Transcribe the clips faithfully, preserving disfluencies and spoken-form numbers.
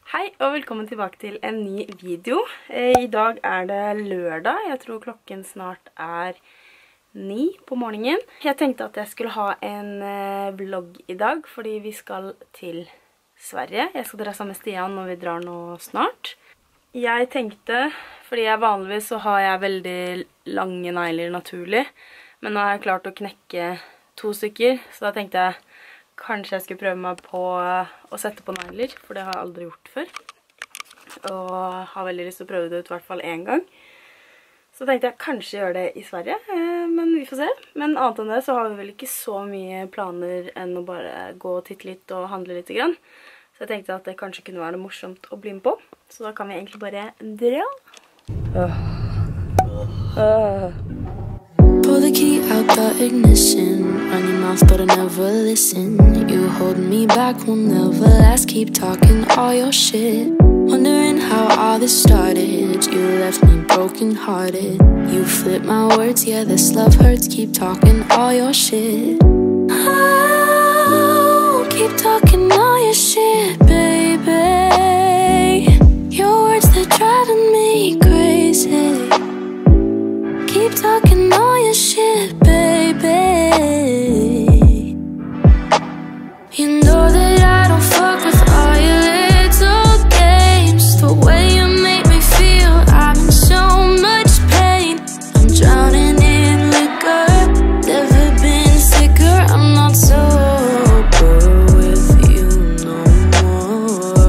Hei og velkommen tilbake til en ny video. I dag er det lørdag. Jeg tror klokken snart er ni på morgenen. Jeg tenkte at jeg skulle ha en vlogg i dag, fordi vi skal til Sverige. Jeg skal dra sammen med Stian når vi drar nå snart. Jeg tenkte, fordi jeg vanligvis så har jeg veldig lange negler naturlig, men nå har jeg klart å knekke to stykker, så da tenkte jeg kanskje jeg skulle prøve meg på å sette på negler, for det har jeg aldri gjort før. Og har veldig lyst til å prøve det ut i hvert fall en gang. Så tenkte jeg kanskje gjøre det i Sverige, men vi får se. Men annet enn det så har vi vel ikke så mye planer enn å bare gå og titte litt og handle litt grann. Så jeg tenkte at det kanskje kunne være morsomt å bli med på. Så da kan vi egentlig bare dra. Uh. Uh. Pull the key out the ignition, run your mouth but I never listen. You hold me back, will never last, keep talking all your shit. Wondering how all this started, you left me broken hearted. You flip my words, yeah this love hurts, keep talking all your shit. Oh, keep talking all your shit, baby. Your words, they're driving me crazy. Keep talking all your shit, baby. You know that I don't fuck with all your little games. The way you make me feel, I'm in so much pain. I'm drowning in liquor, never been sicker. I'm not sober with you no more.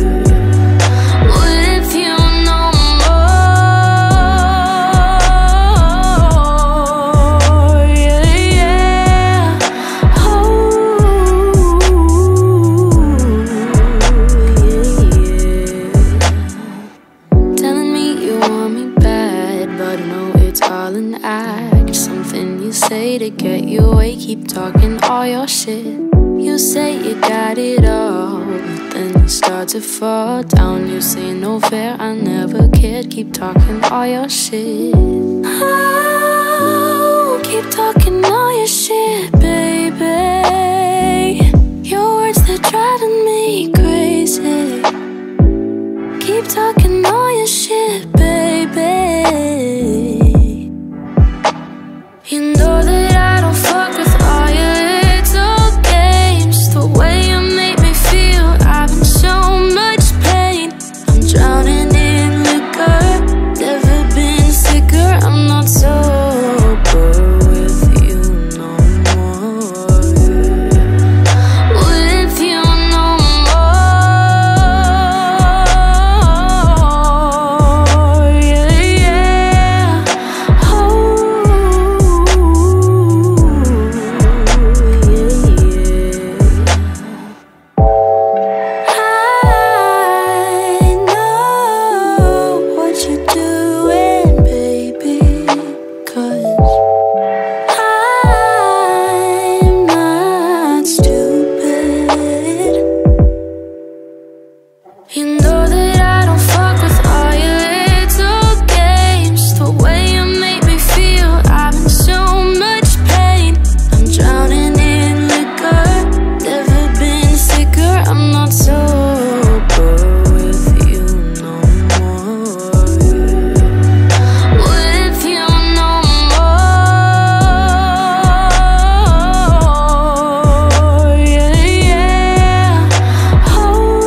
With you no more. Yeah, yeah. Oh, yeah, yeah. Telling me you want me bad, but I know it's all an act. Something you say to get you away, keep talking all your shit. You say you got it all, but then you start to fall down. You say no fair, I never cared, keep talking all your shit. Oh, keep talking all your shit, baby. Your words, they're driving me crazy. Keep talking all your shit, baby. You know that I don't fuck with all your little games. The way you make me feel, I'm in so much pain. I'm drowning in liquor, never been sicker. I'm not sober with you no more. With you no more. Yeah, yeah. Oh, yeah, yeah. I know what you're doing, baby, 'cause I'm not stupid. You know that I don't fuck with all your little games. The way you make me feel, I'm in so much pain. I'm drowning in liquor, never been sicker. I'm not sober with you no more. With you no more. Yeah, yeah. Oh,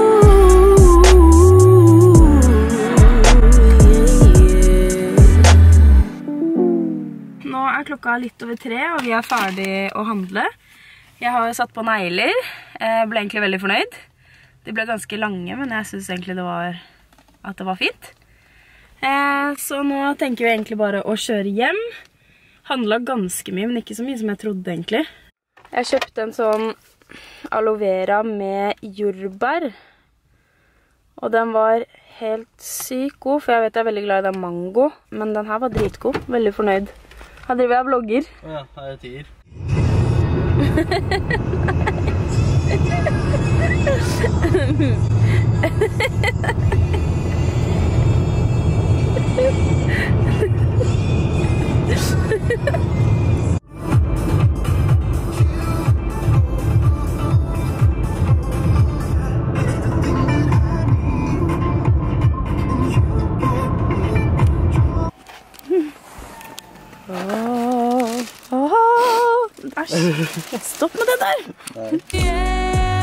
yeah, yeah. Nå er klokka litt over tre, og vi er ferdig å handle. Jeg har jo satt på negler. Jeg ble egentlig veldig fornøyd. De ble ganske lange, men jeg synes egentlig det var, at det var fint. Eh, så nå tenker vi egentlig bare å kjøre hjem. Handlet ganske mye, men ikke så mye som jeg trodde egentlig. Jeg kjøpte en sånn aloe vera med jordbær. Og den var helt sykt god, for jeg vet jeg er veldig glad i den mango. Men den her var dritgod. Veldig fornøyd. Her driver jeg og vlogger. Ja, her er tiger. Åh, åh, æsj. Stopp med det der. Yeah.